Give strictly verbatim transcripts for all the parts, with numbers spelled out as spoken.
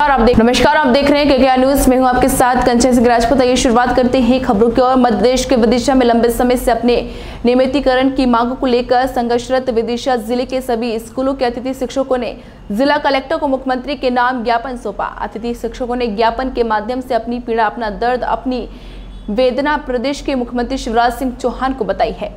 नमस्कार आप देख नमस्कार आप देख रहे हैं केकेआर न्यूज में हूं आपके साथ कंचन सिंह राजपूत। आइए शुरुआत करते हैं खबरों की ओर। मध्य प्रदेश के विदिशा में लंबे समय से अपने नियमितीकरण की मांगों को लेकर संघर्षरत विदिशा जिले के सभी स्कूलों के अतिथि शिक्षकों ने जिला कलेक्टर को मुख्यमंत्री के नाम ज्ञापन सौंपा। अतिथि शिक्षकों ने ज्ञापन के माध्यम से अपनी पीड़ा, अपना दर्द, अपनी वेदना प्रदेश के मुख्यमंत्री शिवराज सिंह चौहान को बताई है।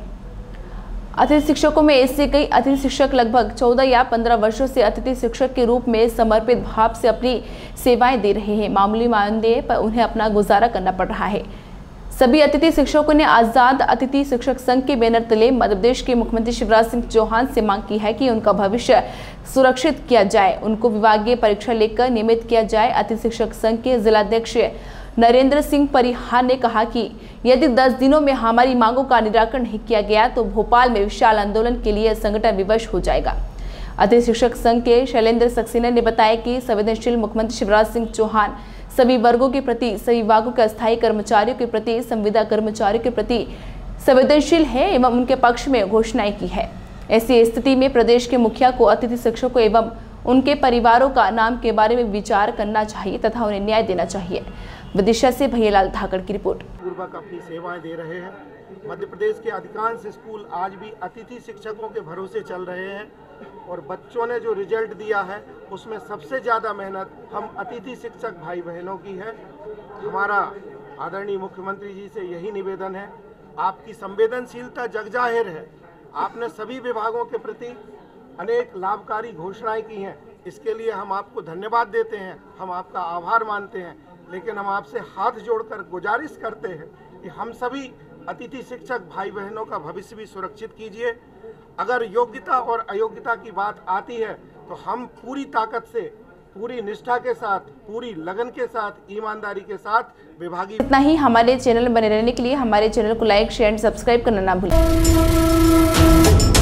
अतिथि शिक्षकों में ऐसे कई अतिथि शिक्षक लगभग चौदह या पंद्रह वर्षों से अतिथि शिक्षक के रूप में समर्पित भाव से अपनी सेवाएं दे रहे हैं। मामूली मानदेय पर उन्हें अपना गुजारा करना पड़ रहा है। सभी अतिथि शिक्षकों ने आजाद अतिथि शिक्षक संघ के बैनर तले मध्य प्रदेश के मुख्यमंत्री शिवराज सिंह चौहान से मांग की है कि उनका भविष्य सुरक्षित किया जाए, उनको विभागीय परीक्षा लेकर नियमित किया जाए। अतिथि शिक्षक संघ के जिलाध्यक्ष नरेंद्र सिंह परिहार ने कहा कि यदि दस दिनों में हमारी मांगों का निराकरण नहीं किया गया तो भोपाल में विशाल आंदोलन के लिए संगठन विवश हो जाएगा। अतिथि शिक्षक संघ के शैलेंद्र सक्सेना ने बताया कि संवेदनशील मुख्यमंत्री शिवराज सिंह चौहान सभी वर्गों के प्रति, सभी विभागों के अस्थायी कर्मचारियों के प्रति, संविदा कर्मचारियों के प्रति संवेदनशील है एवं उनके पक्ष में घोषणाएं की है। ऐसी स्थिति में प्रदेश के मुखिया को अतिथि शिक्षकों एवं उनके परिवारों का नाम के बारे में विचार करना चाहिए तथा उन्हें न्याय देना चाहिए। विदिशा से भैयालाल धाकड़ की रिपोर्ट। पूर्वक अपनी सेवाएं दे रहे हैं। मध्य प्रदेश के अधिकांश स्कूल आज भी अतिथि शिक्षकों के भरोसे चल रहे हैं और बच्चों ने जो रिजल्ट दिया है उसमें सबसे ज़्यादा मेहनत हम अतिथि शिक्षक भाई बहनों की है। हमारा आदरणीय मुख्यमंत्री जी से यही निवेदन है, आपकी संवेदनशीलता जगजाहिर है। आपने सभी विभागों के प्रति अनेक लाभकारी घोषणाएं की हैं, इसके लिए हम आपको धन्यवाद देते हैं, हम आपका आभार मानते हैं। लेकिन हम आपसे हाथ जोड़कर गुजारिश करते हैं कि हम सभी अतिथि शिक्षक भाई बहनों का भविष्य भी सुरक्षित कीजिए। अगर योग्यता और अयोग्यता की बात आती है तो हम पूरी ताकत से, पूरी निष्ठा के साथ, पूरी लगन के साथ, ईमानदारी के साथ विभागीय। इतना ही। हमारे चैनल में बने रहने के लिए हमारे चैनल को लाइक, शेयर एंड सब्सक्राइब करना ना भूलें।